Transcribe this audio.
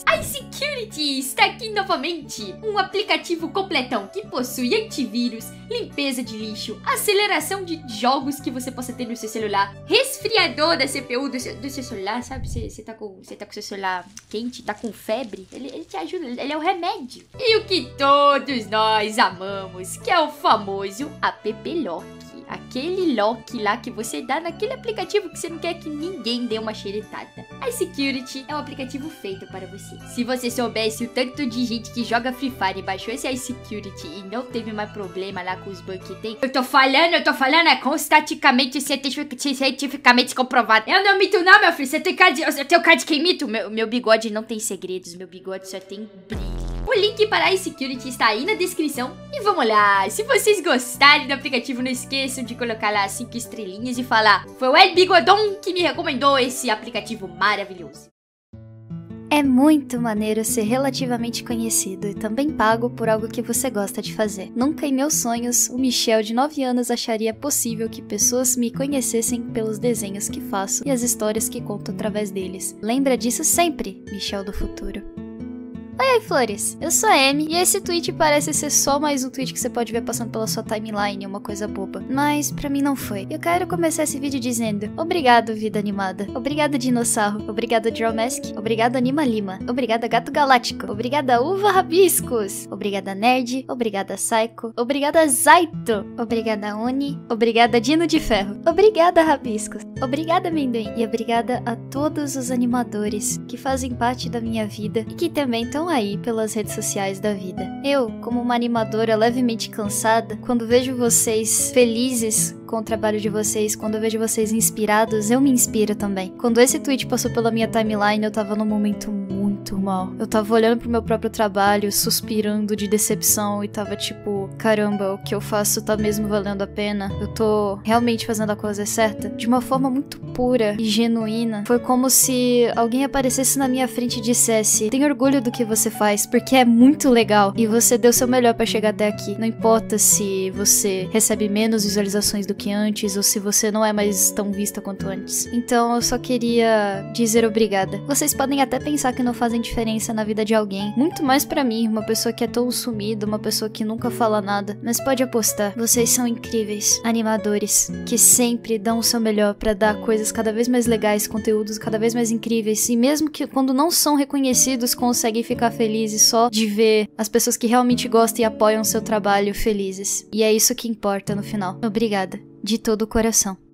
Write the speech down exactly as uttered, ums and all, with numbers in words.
iSecurity está aqui novamente, um aplicativo completão que possui antivírus, limpeza de lixo, aceleração de jogos que você possa ter no seu celular, resfriador da C P U do seu, do seu celular, sabe? Você tá com você tá com seu celular quente, tá com febre, ele, ele te ajuda, ele é o remédio. E o que todos nós amamos, que é o famoso app Lock. Aquele lock lá que você dá naquele aplicativo que você não quer que ninguém dê uma xeretada. iSecurity é um aplicativo feito para você. Se você soubesse o tanto de gente que joga Free Fire e baixou esse iSecurity e não teve mais problema lá com os bugs que tem, eu tô falando, eu tô falando, é constaticamente, cientific, cientificamente comprovado. Eu não minto não, meu filho, você tem cara de, eu tenho cara de quem mito? Meu, meu bigode não tem segredos, meu bigode só tem brilho. O link para a iSecurity está aí na descrição. E vamos lá, se vocês gostarem do aplicativo, não esqueçam de colocar lá cinco estrelinhas e falar: foi o El Bigodon que me recomendou esse aplicativo maravilhoso. É muito maneiro ser relativamente conhecido e também pago por algo que você gosta de fazer. Nunca em meus sonhos, o Michel de nove anos acharia possível que pessoas me conhecessem pelos desenhos que faço e as histórias que conto através deles. Lembra disso sempre, Michel do futuro. Oi, oi, flores! Eu sou a Amy e esse tweet parece ser só mais um tweet que você pode ver passando pela sua timeline, uma coisa boba. Mas pra mim não foi. Eu quero começar esse vídeo dizendo: obrigado, vida animada. Obrigado, dinossauro. Obrigado, Drowmask. Obrigado, Anima Lima. Obrigada, Gato Galáctico. Obrigada, Uva Rabiscos. Obrigada, Nerd. Obrigada, Psycho. Obrigada, Zaito. Obrigada, Uni. Obrigada, Dino de Ferro. Obrigada, Rabiscos. Obrigada, Amendoim. E obrigada a todos os animadores que fazem parte da minha vida e que também estão aí pelas redes sociais da vida. Eu, como uma animadora levemente cansada, quando vejo vocês felizes com o trabalho de vocês, quando eu vejo vocês inspirados, eu me inspiro também. Quando esse tweet passou pela minha timeline, eu tava num momento muito mal. Eu tava olhando pro meu próprio trabalho, suspirando de decepção e tava tipo, caramba, o que eu faço tá mesmo valendo a pena? Eu tô realmente fazendo a coisa certa? De uma forma muito pura e genuína. Foi como se alguém aparecesse na minha frente e dissesse: tenho orgulho do que você faz, porque é muito legal e você deu seu melhor pra chegar até aqui. Não importa se você recebe menos visualizações do que antes ou se você não é mais tão vista quanto antes. Então eu só queria dizer obrigada. Vocês podem até pensar que não fazem diferença na vida de alguém, muito mais pra mim, uma pessoa que é tão sumida, uma pessoa que nunca fala nada, mas pode apostar, vocês são incríveis, animadores, que sempre dão o seu melhor pra dar coisas cada vez mais legais, conteúdos cada vez mais incríveis, e mesmo que quando não são reconhecidos, conseguem ficar felizes só de ver as pessoas que realmente gostam e apoiam o seu trabalho felizes. E é isso que importa no final. Obrigada. De todo o coração.